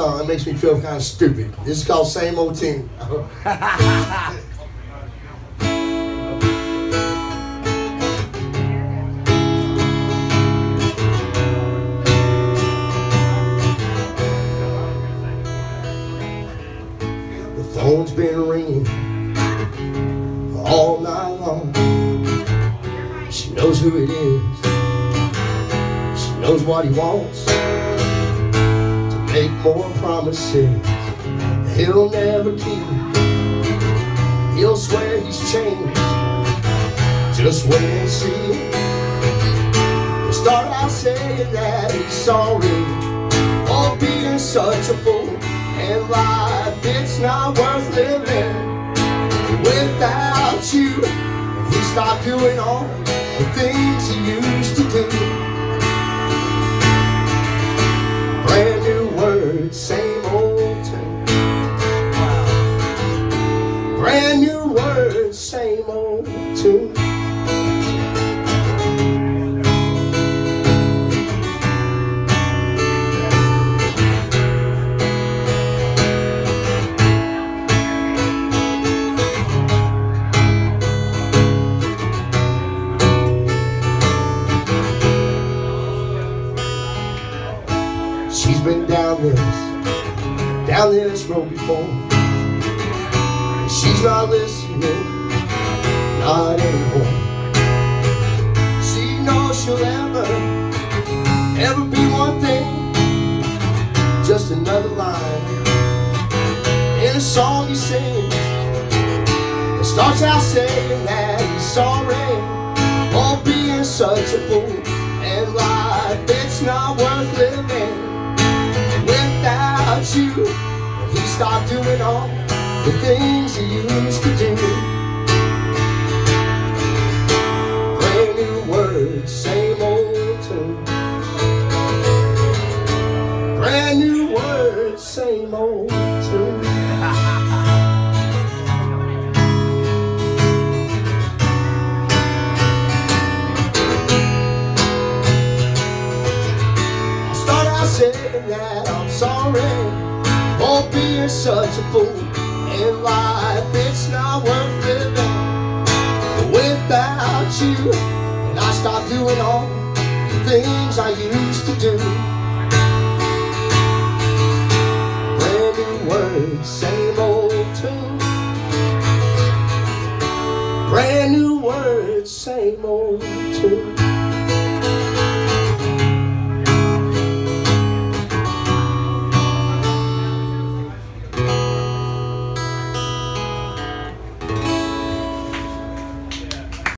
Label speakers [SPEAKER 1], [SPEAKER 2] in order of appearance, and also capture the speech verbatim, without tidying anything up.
[SPEAKER 1] song that makes me feel kind of stupid. This is called Same Old Tune. The phone's been ringing all night long. She knows who it is. She knows what he wants. To make more promises he'll never keep. He'll swear he's changed. Just wait and see. He'll start out saying that he's sorry for being such a fool, and life, it's not worth living without you. He stopped doing all the things he used to do. Brand new words, same old tune. Brand new words, same old tune. She's been down this, down this road before. She's not listening, not anymore. She knows she'll ever, ever be one thing, just another line in a song he sings. It starts out saying that he's sorry for being such a fool, and life, it's not worth living without you. And he stopped doing all the things he used to do. Brand new words, same old tune. Brand new words, same old tune. I start out saying that I'm sorry for being such a fool, and life, it's not worth living without you. And I stopped doing all the things I used to do. Brand new words, same old tune.